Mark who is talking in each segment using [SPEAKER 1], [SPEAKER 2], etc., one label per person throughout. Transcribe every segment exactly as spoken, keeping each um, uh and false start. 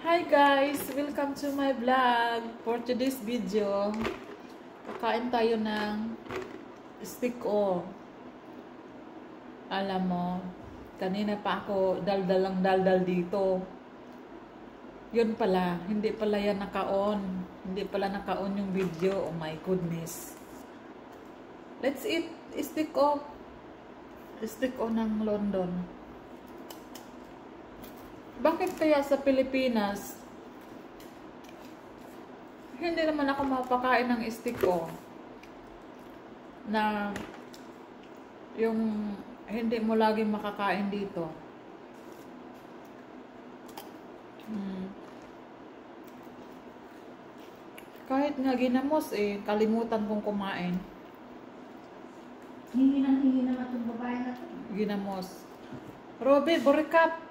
[SPEAKER 1] Hi guys! Welcome to my vlog. For today's video, kakain tayo ng steak o. Alam mo, kanina pa ako daldalang daldal dito. Yun pala, hindi pala yan naka-on. Hindi pala naka-on yung video. Oh my goodness. Let's eat steak o. Steak o ng London. Bakit kaya sa Pilipinas hindi naman ako mapakain ng steak ko na yung hindi mo lagi makakain dito? Hmm. Kahit nga ginamos eh, kalimutan kong kumain.
[SPEAKER 2] Hingi ng hingi naman itong babae na ito.
[SPEAKER 1] Ginamos. Robby, borikap!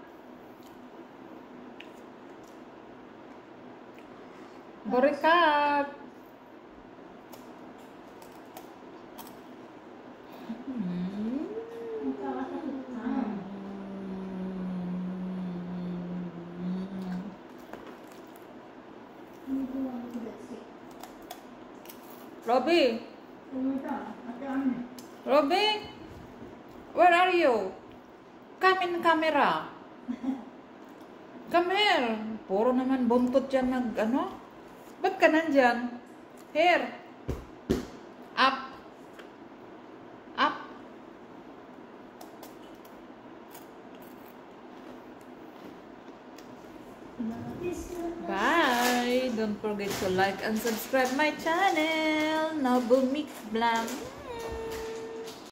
[SPEAKER 1] Borikap! Hmm. Robby! Robby! Where are you? Come in camera. Come here. Puro naman buntot yan nag ano? Ba't ka nandyan? Here. Up. Up. Bye. Don't forget to like and subscribe my channel. Nobu Mix Vlog.